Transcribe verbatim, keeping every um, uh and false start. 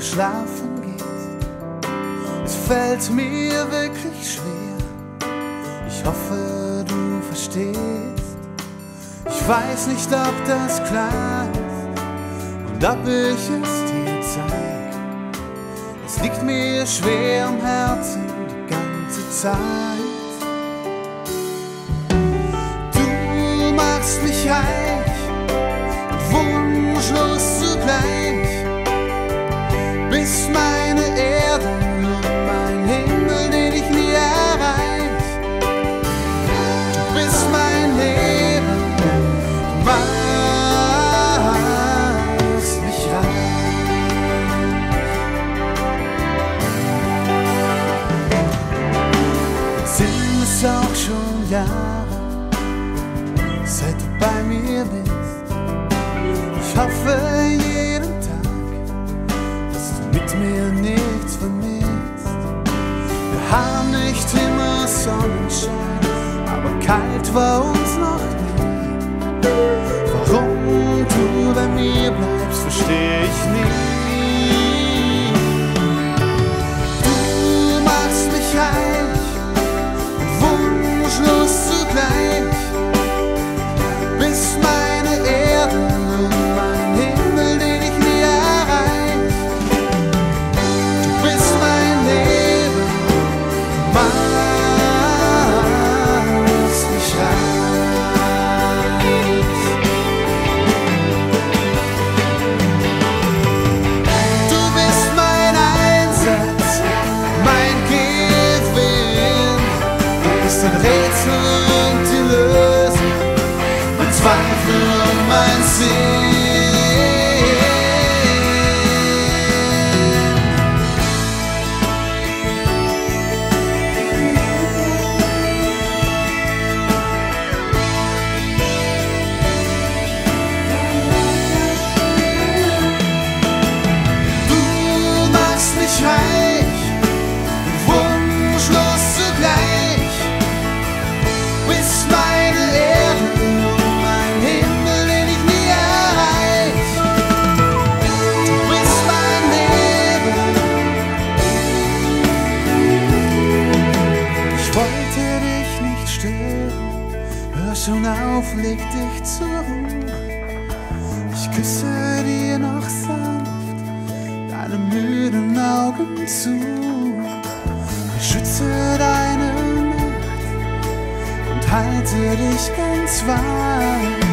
schlafen gehst. Es fällt mir wirklich schwer. Ich hoffe, du verstehst. Ich weiß nicht, ob das klar ist und ob ich es dir zeig. Es liegt mir schwer am Herzen die ganze Zeit. Du machst mich reich und wunschlos zugleich. Bist meine Erde und mein Himmel, den ich nie erreich. Du bist mein Leben, du machst mich reich. Jetzt sind es auch schon Jahre, seit du bei mir bist. Ich hoffe jeden Tag, dass du mit mir nichts vermisst. Wir haben nicht immer Sonnenschein, aber kalt war uns noch nie. Warum du bei mir bleibst, versteh ich nie. Du machst mich reich und wunschlos zugleich. Bist meine Erde und mein Himmel, den ich nie erreich. Du bist mein Leben, du machst mich reich. Du bist mein Einsatz, mein Gewinn. Du bist ein Rätsel und die Lösung, mein Zweifel und mein Sinn. Du machst mich reich und wunschlos zugleich. Bist meine Erde und mein Himmel, den ich nie erreich. Du bist mein Leben. Ich wollte dich nicht stören, hör schon auf, leg dich zur Ruhe. Ich küsse dir noch sanft deine müden Augen zu. Beschütze deine Nacht und halte dich ganz warm.